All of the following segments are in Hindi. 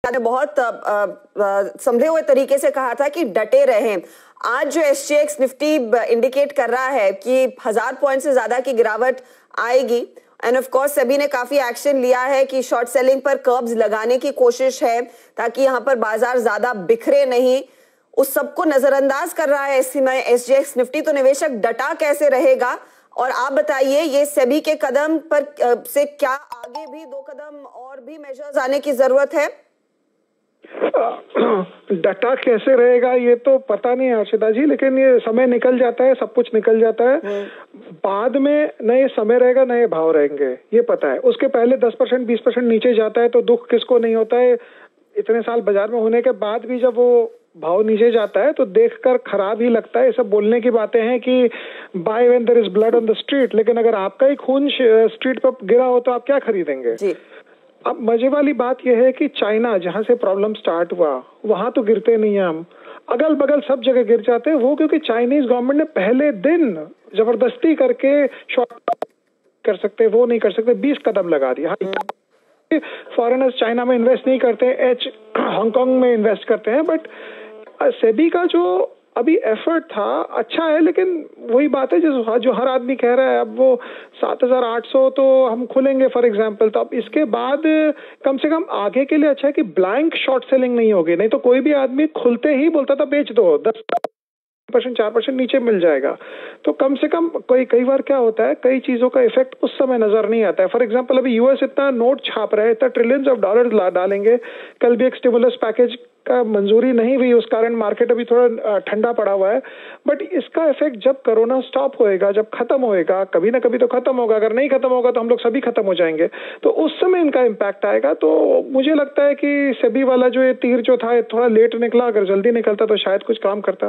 ने बहुत संभले हुए तरीके से कहा था कि डटे रहें। आज जो एसजीएक्स निफ्टी इंडिकेट कर रहा है कि 1000 पॉइंट से ज्यादा की गिरावट आएगी, एंड ऑफ कोर्स सेबी ने काफी एक्शन लिया है कि शॉर्ट सेलिंग पर कर्ब्स लगाने की कोशिश है ताकि यहां पर बाजार ज्यादा बिखरे नहीं। उस सबको नजरअंदाज कर रहा है इस समय एसजीएक्स निफ्टी, तो निवेशक डटा कैसे रहेगा? और आप बताइए, ये सेबी के कदम पर से क्या आगे भी 2 कदम और भी मेजर्स आने की जरूरत है? डटा कैसे रहेगा ये तो पता नहीं हर्षिता जी, लेकिन ये समय निकल जाता है, सब कुछ निकल जाता है। बाद में न ये समय रहेगा न ये भाव रहेंगे, ये पता है। उसके पहले 10% 20% नीचे जाता है तो दुख किसको नहीं होता है। इतने साल बाजार में होने के बाद भी जब वो भाव नीचे जाता है तो देखकर खराब ही लगता है। ये सब बोलने की बातें हैं कि by when there is blood on the street, लेकिन अगर आपका ही खून स्ट्रीट पर गिरा हो तो आप क्या खरीदेंगे जी? अब मजे वाली बात यह है कि चाइना जहां से प्रॉब्लम स्टार्ट हुआ वहां तो गिरते नहीं है हम, अगल बगल सब जगह गिर जाते हैं। वो क्योंकि चाइनीज गवर्नमेंट ने पहले दिन जबरदस्ती करके शॉर्ट कर सकते, वो नहीं कर सकते, 20 कदम लगा दिया। फॉरेनर्स चाइना में इन्वेस्ट नहीं करते, हांगकांग में इन्वेस्ट करते हैं। बट सेबी का जो अभी एफर्ट था अच्छा है, लेकिन वही बात है जो हर आदमी कह रहा है। अब वो 7800 तो हम खुलेंगे फॉर एग्जांपल, तो अब इसके बाद कम से कम आगे के लिए अच्छा है कि ब्लैंक शॉर्ट सेलिंग नहीं होगी। नहीं तो कोई भी आदमी खुलते ही बोलता था बेच दो, 10% 4% नीचे मिल जाएगा। तो कम से कम कई बार क्या होता है, कई चीजों का इफेक्ट उस समय नजर नहीं आता है। फॉर एग्जांपल अभी यूएस इतना नोट छाप रहे, इतना ट्रिलियंस ऑफ डॉलर डालेंगे। कल भी एक स्टिमुलस पैकेज का मंजूरी नहीं हुई, उस कारण मार्केट अभी थोड़ा ठंडा पड़ा हुआ है। बट इसका इफेक्ट जब कोरोना स्टॉप होएगा, जब खत्म होएगा, कभी ना कभी तो खत्म होगा, अगर नहीं खत्म होगा तो हम लोग सभी खत्म हो जाएंगे, तो उस समय इनका इम्पैक्ट आएगा। तो मुझे लगता है कि सेबी वाला जो ये तीर जो था थोड़ा लेट निकला, अगर जल्दी निकलता तो शायद कुछ काम करता।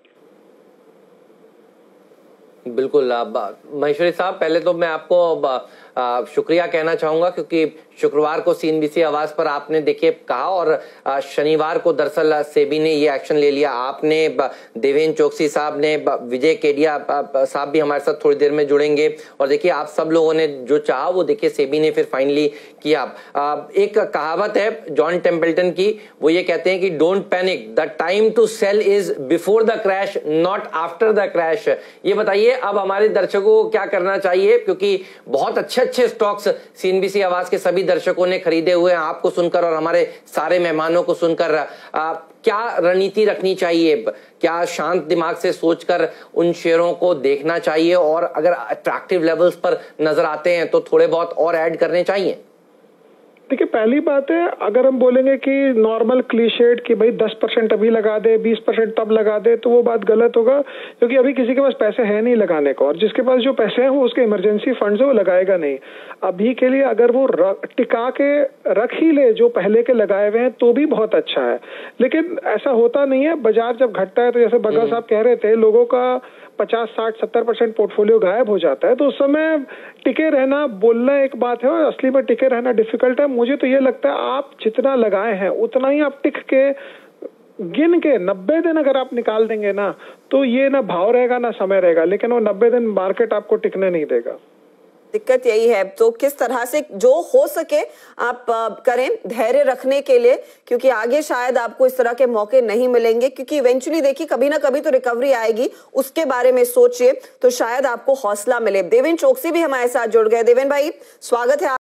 बिल्कुल। महेश्वरी साहब, पहले तो मैं आपको शुक्रिया कहना चाहूंगा क्योंकि शुक्रवार को सीएनबीसी आवाज पर आपने देखिए कहा और शनिवार को दरअसल सेबी ने ये एक्शन ले लिया। आपने, देवेंद्र चौकसी साहब ने, विजय केडिया साहब भी हमारे साथ थोड़ी देर में जुड़ेंगे और देखिए आप सब लोगों ने जो चाहा वो देखिए सेबी ने फिर फाइनली किया। एक कहावत है जॉन टेम्पल्टन की, वो ये कहते हैं कि don't panic, the time to sell is before the crash not after the crash. ये बताइए अब हमारे दर्शकों को क्या करना चाहिए, क्योंकि बहुत अच्छे स्टॉक्स सीएनबीसी आवाज के सभी दर्शकों ने खरीदे हुए हैं। आपको सुनकर और हमारे सारे मेहमानों को सुनकर क्या रणनीति रखनी चाहिए? क्या शांत दिमाग से सोचकर उन शेयरों को देखना चाहिए और अगर अट्रैक्टिव लेवल्स पर नजर आते हैं तो थोड़े बहुत और ऐड करने चाहिए? देखिए, पहली बात है, अगर हम बोलेंगे कि नॉर्मल क्लीशेड कि भाई 10% अभी लगा दे, 20% तब लगा दे, तो वो बात गलत होगा, क्योंकि अभी किसी के पास पैसे है नहीं लगाने को, और जिसके पास जो पैसे हैं वो उसके इमरजेंसी फंड्स है वो लगाएगा नहीं। अभी के लिए अगर वो टिका के रख ही ले जो पहले के लगाए हुए हैं तो भी बहुत अच्छा है, लेकिन ऐसा होता नहीं है। बाजार जब घटता है तो जैसे बग्गा साहब कह रहे थे, लोगों का 50, 60, 70% पोर्टफोलियो गायब हो जाता है, तो उस समय टिके रहना, बोलना एक बात है और असली में टिके रहना डिफिकल्ट है। मुझे तो ये लगता है आप जितना लगाए हैं उतना ही आप टिक के गिन के 90 दिन अगर आप निकाल देंगे ना, तो ये ना भाव रहेगा ना समय रहेगा, लेकिन वो 90 दिन मार्केट आपको टिकने नहीं देगा। दिक्कत यही है। तो किस तरह से जो हो सके आप करें धैर्य रखने के लिए, क्योंकि आगे शायद आपको इस तरह के मौके नहीं मिलेंगे, क्योंकि इवेंचुअली देखिए कभी ना कभी तो रिकवरी आएगी, उसके बारे में सोचिए तो शायद आपको हौसला मिले। देवेंद्र चौकसी भी हमारे साथ जुड़ गए। देवेंद्र भाई, स्वागत है।